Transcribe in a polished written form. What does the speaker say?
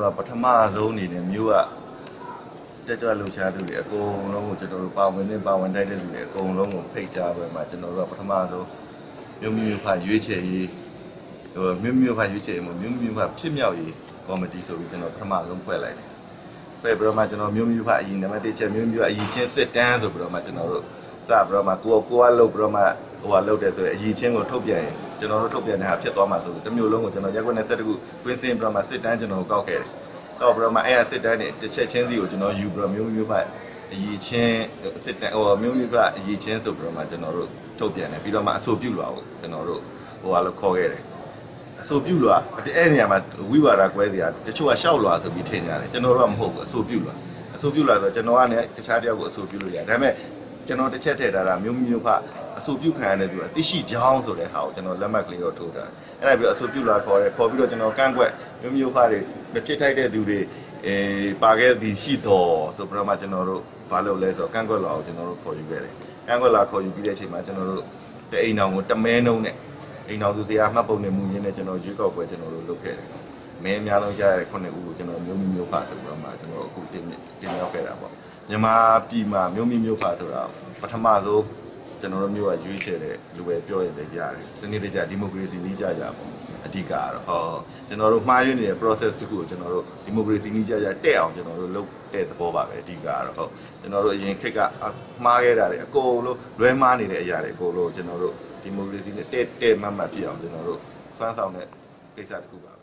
ပထမဆုံးအနေနဲ့မြို့ကတက်ကြွလှုပ်ရှားသူတွေအကုန်လုံးကိုကျွန်တော်တို့ပါဝင်တိုက်တဲ့လူတွေအကုန်လုံးကိုဖိတ်ကြားပွဲမှာကျွန်တော်တို့ကပထမဆုံးမြို့ဖရွေးချယ်ရေးမြို့ဖရွေးချယ်ရေးမြို့ဖဖြစ်မြောက်ရေးကော်မတီဆိုပြီးကျွန်တော်ပထမဆုံးဖွဲ့လိုက်တယ်ဖွဲ့ပြီးတော့မှကျွန်တော်မြို့ဖအရင်နံပါတ်1ချက်မြို့အရင်ချင်းစစ်တမ်းဆိုပြီးတော့မှကျွန်တော်တို့စပြီးတော့မှကိုကလုပ်ပြီးတော့မှလုပ်တယ်ဆိုရင်အရင်ချင်းကိုထုတ်ပြန်ရင်ကျွန်တော်တို့ထုတ်ပြန်တဲ့ဟာဖြစ်သွားမှာဆိုပြီးတစ်မျိုးလုံးကိုကျွန်တော်ရက်ွက်နဲ့12ခုကွင်းစင်ပြီးတော့မှစစ်တမ်းကျွန်တော်ကောက်ခဲ့တယ်ကောက်ပြီးတော့မှအဲ့စစ်တမ်းနဲ့တစ်ချက်ချင်းစီကိုကျွန်တော်ယူပြီးတော့မြို့ဖအရင်ချင်းစစ်တမ်းမြို့ဖအရင်ချင်းဆိုပြီးတော့မှကျွန်တော်တို့ထုတ်ပြန်တယ်ပြီးတော့မှအဆိုပြုလွှာကိုကျွန်တော်တို့လို့ခေါ်ခဲ့တယ်အဆိုပြုလွှာအဲ့နေရာမှာဝိဝါဒကွဲစရာတချို့ကရှောက်လွှာဆိုပြီးထင်ကြတယ်ကျွန်တော်တို့ကမဟုတ်ဘူးအဆိုပြုလွှာဆိုကျွန်တော်ကလည်းတခြားတယောက်ကိုအဆိုပြုလို့ရတယ်ဒါပေမဲ့ကျွန်တော်တစ်ချက်ထည့်ထားတာမြို့ဖအဆိုပြုခံရတဲ့သူအသိရှိကြောင်းဆိုတဲ့ဟာကိုကျွန်တော်လက်မှတ်ကလေးတော့ထိုးထားအဲ့ဒါပြီးတော့အဆိုပြုလွှာခေါ်ပြီးတော့ကျွန်တော်ကန့်ကွက်မြို့ဖတွေမဖြစ်ထိုက်တဲ့သူတွေပါခဲ့သည်ရှိတော်ဆိုပြီးတော့မှကျွန်တော်တို့ဘာလုပ်လဲဆိုတော့ကန့်ကွက်လွှာကိုကျွန်တော်တို့ခေါ်ယူခဲ့တယ်ကန့်ကွက်လွှာခေါ်ယူပြီးတဲ့အချိန်မှာကျွန်တော်တို့တအိမ်တော်ကိုတမဲနှုံးနဲ့အိမ်တော်သူစရာမှတ်ပုံနဲ့မူရင်းနဲ့ကျွန်တော်ရွေးကောက်ပွဲကျွန်တော်တို့လုပ်ခဲ့တယ်မင်းအများဆုံးကြားရတဲ့9ဦးကိုကျွန်တော်မြို့ဖဆိုပြီးတော့မှကျွန်တော်အခုတင်ရောက်ခဲ့တာပေါ့မြန်မာပြည်မှာမြို့ဖဆိုတာပထမဆုံးကျွန်တော်တို့မြို့ကရွေးချယ်တဲ့လူပဲပြောရင်လည်းရတယ်စနစ်တကျဒီမိုကရေစီနည်းကြကြပေါ့အဓိကတော့ကျွန်တော်တို့မှားယွင်းနေတဲ့ process တခုကိုကျွန်တော်တို့ဒီမိုကရေစီနည်းကြကြတက်အောင်ကျွန်တော်တို့လုပ်တဲ့သဘောပါပဲအဓိကတော့ကျွန်တော်တို့အရင်ခေတ်ကမှားခဲ့တာတွေအကုန်လုံးလွဲမှားနေတဲ့အရာတွေအကုန်လုံးကျွန်တော်တို့ဒီမိုကရေစီနဲ့တဲ့မတ်ဖြစ်အောင်ကျွန်တော်တို့စွမ်းဆောင်တဲ့ကိစ္စတစ်ခုပါ